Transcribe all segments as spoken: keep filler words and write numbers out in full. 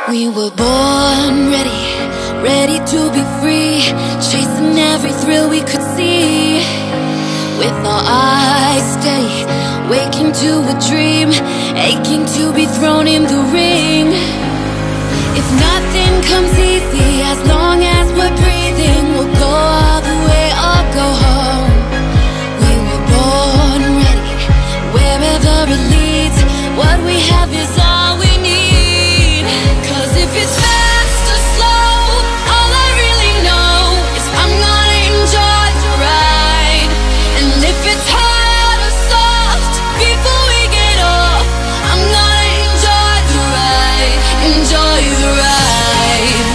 We were born ready, ready to be free, chasing every thrill we could see. With our eyes steady, waking to a dream, aching to be thrown in the ring. If nothing comes easy, as long as we're breathing, we'll go all the way or go home. We were born ready, wherever it leads, what we have is all we need. Cause if it's fast or slow, all I really know is I'm gonna enjoy the ride. And if it's hard or soft, before we get off, I'm gonna enjoy the ride, enjoy the ride.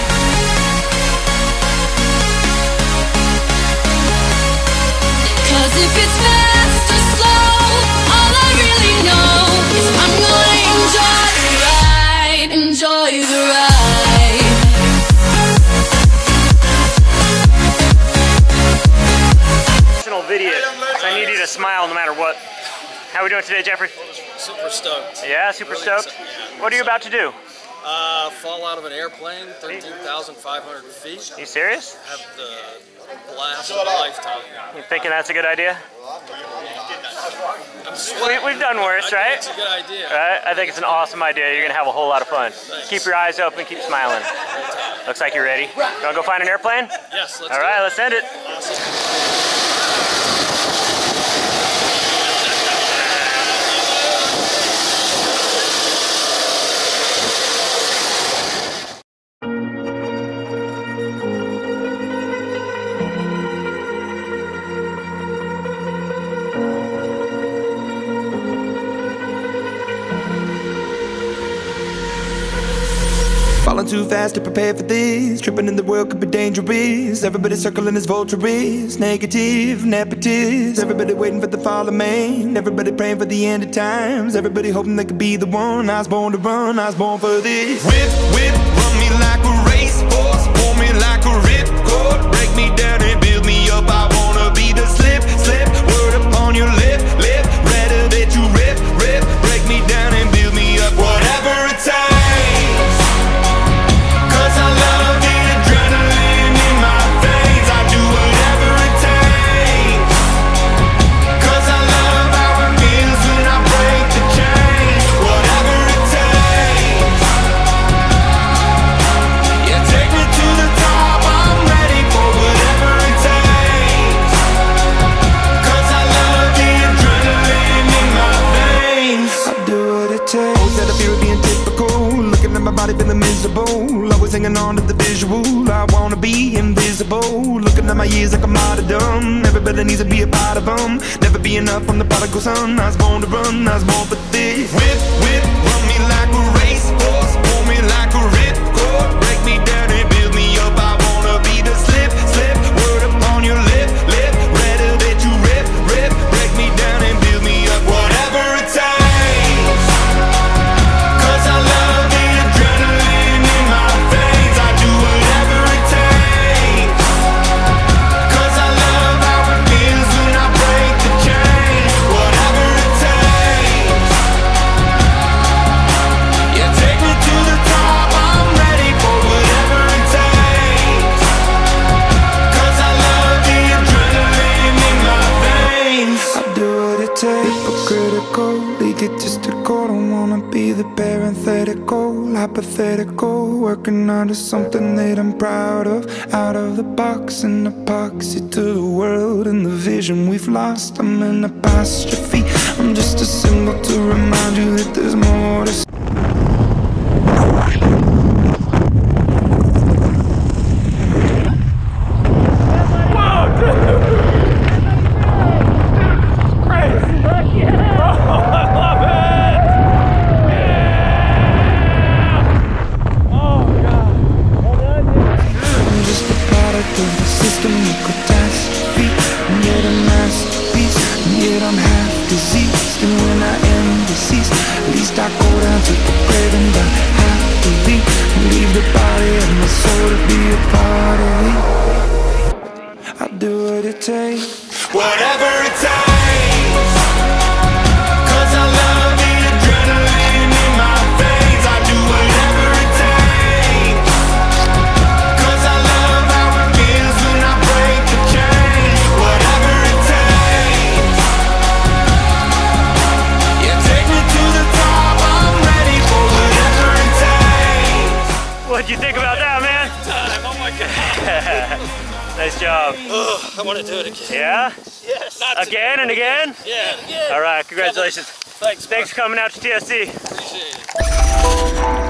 Cause if it's fast or slow, all I really know is I'm gonna enjoy the ride, enjoy the ride. Video. So I need you to smile no matter what. How are we doing today, Jeffrey? Super stoked. Yeah, super really stoked. excited, yeah. What are you about to do? Uh, fall out of an airplane, thirteen thousand five hundred feet. You serious? Have the blast of a lifetime. You thinking that's a good idea? I'm sweating. We, we've done worse, I right? think it's a good idea. Right? I think it's an awesome idea. You're gonna have a whole lot of fun. Thanks. Keep your eyes open, keep smiling. Looks like you're ready. You wanna go find an airplane? Yes, let's All do right, it. let's send it. Awesome. Falling too fast to prepare for this. Tripping in the world could be dangerous. Everybody circling as vultures. Negative, nepotist. Everybody waiting for the fall of man. Everybody praying for the end of times. Everybody hoping they could be the one. I was born to run, I was born for this. Whip, whip, run me like a racehorse. Pull me like a ripcord. Break me down and build me up. I wanna be the slip, slip. Word upon your lip, lip. Rather that you rip, rip. Break me down and build me up. Whatever it takes. Feeling miserable, always hanging on to the visual. I wanna be invisible, looking at my years like I'm out of dumb. Everybody needs to be a part of them. Never be enough from the prodigal son. I was born to run, I was born for this. Whip, whip, run me like a racehorse. Pull me like a ripcord. Break me down and build me up. I wanna be the slip, slip. Word upon your lip, lip. Rather that you rip, rip. Break me down and build me up. Whatever it takes. Egotistical, don't wanna be the parenthetical, hypothetical, working onto something that I'm proud of. Out of the box, an epoxy to the world and the vision we've lost. I'm an apostrophe, I'm just a symbol to remind you that there's more to see. I go down to the grave and die happily, leave the body and my soul to be a part of me. I'll do what it takes, whatever it takes, 'cause I love the adrenaline in my veins. I do whatever it takes. What'd you think about that, man? Time. Oh my God. Nice job. Oh, I want to do it again. Yeah? Yes. Not Again and again? Yeah. Again. All right, congratulations. Thanks. Thanks for coming out to T S C. Appreciate it.